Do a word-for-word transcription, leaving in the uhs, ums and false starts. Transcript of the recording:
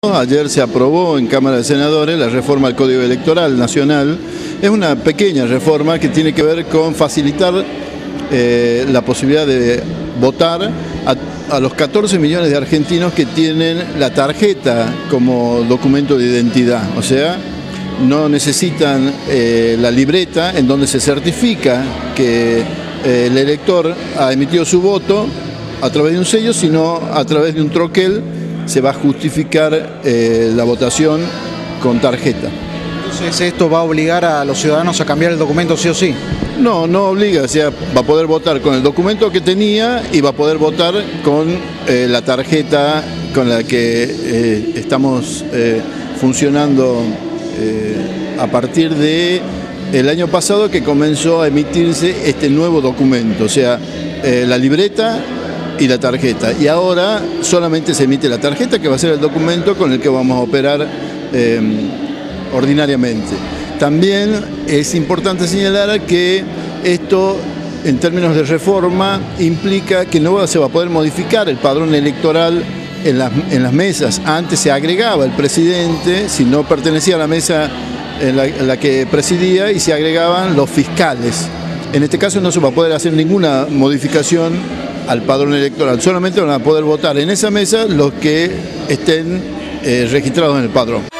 Ayer se aprobó en Cámara de Senadores la reforma al Código Electoral Nacional. Es una pequeña reforma que tiene que ver con facilitar eh, la posibilidad de votar a, a los catorce millones de argentinos que tienen la tarjeta como documento de identidad. O sea, no necesitan eh, la libreta en donde se certifica que eh, el elector ha emitido su voto a través de un sello, sino a través de un troquel. Se va a justificar eh, la votación con tarjeta. Entonces, ¿esto va a obligar a los ciudadanos a cambiar el documento sí o sí? No, no obliga, o sea, va a poder votar con el documento que tenía y va a poder votar con eh, la tarjeta con la que eh, estamos eh, funcionando eh, a partir de el año pasado, que comenzó a emitirse este nuevo documento, o sea, eh, la libreta y la tarjeta, y ahora solamente se emite la tarjeta, que va a ser el documento con el que vamos a operar eh, ordinariamente. También es importante señalar que esto, en términos de reforma, implica que no se va a poder modificar el padrón electoral en las, en las mesas. Antes se agregaba el presidente, si no pertenecía a la mesa en la, en la que presidía, y se agregaban los fiscales. En este caso no se va a poder hacer ninguna modificación al padrón electoral, solamente van a poder votar en esa mesa los que estén eh, registrados en el padrón.